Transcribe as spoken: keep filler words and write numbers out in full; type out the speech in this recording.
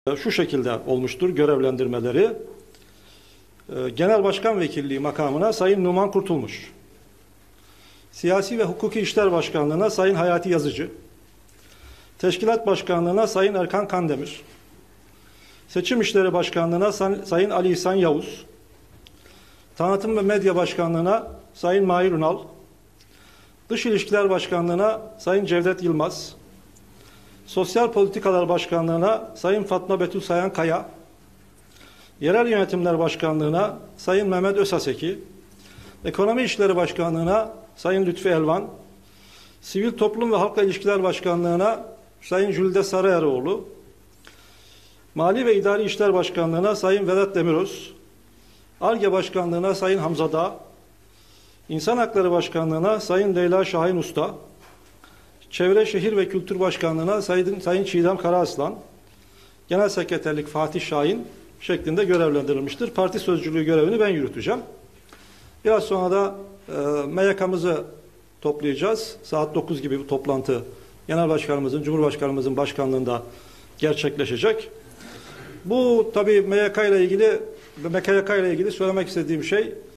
Şu şekilde olmuştur görevlendirmeleri. Genel Başkan Vekilliği makamına Sayın Numan Kurtulmuş. Siyasi ve Hukuki İşler Başkanlığı'na Sayın Hayati Yazıcı. Teşkilat Başkanlığı'na Sayın Erkan Kandemir. Seçim İşleri Başkanlığı'na Sayın Ali İhsan Yavuz. Tanıtım ve Medya Başkanlığı'na Sayın Mahir Ünal. Dış İlişkiler Başkanlığı'na Sayın Cevdet Yılmaz. Sosyal Politikalar Başkanlığı'na Sayın Fatma Betül Sayan Kaya. Yerel Yönetimler Başkanlığı'na Sayın Mehmet Özaseki. Ekonomi İşleri Başkanlığı'na Sayın Lütfi Elvan. Sivil Toplum ve Halkla İlişkiler Başkanlığı'na Sayın Jülide Sarıeroğlu. Mali ve İdari İşler Başkanlığı'na Sayın Vedat Demiröz. Ar-Ge Başkanlığı'na Sayın Hamza Dağ. İnsan Hakları Başkanlığı'na Sayın Leyla Şahin Usta. Çevre Şehir ve Kültür Başkanlığı'na Sayın, Sayın Çiğdem Karaaslan. Genel Sekreterlik Fatih Şahin şeklinde görevlendirilmiştir. Parti sözcülüğü görevini ben yürüteceğim. Biraz sonra da e, M Y K'mızı toplayacağız. Saat dokuz gibi bu toplantı Genel Başkanımızın, Cumhurbaşkanımızın başkanlığında gerçekleşecek. Bu tabii M Y K ile ilgili ve M K Y K ile ilgili söylemek istediğim şey